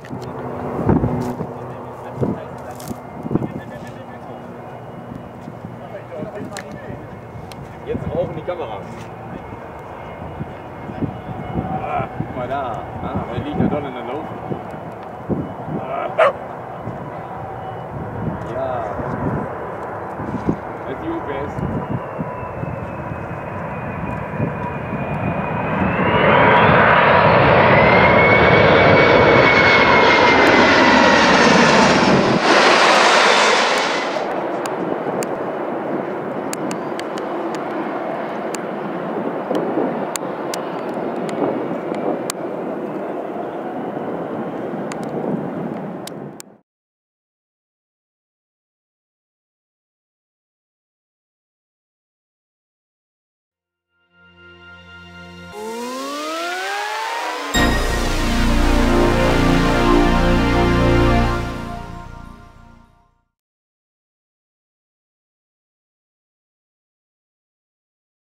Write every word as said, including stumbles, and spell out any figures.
Jetzt rauchen die Kameras. Ah, guck mal da. Ah, da liegt der Don in der Luft.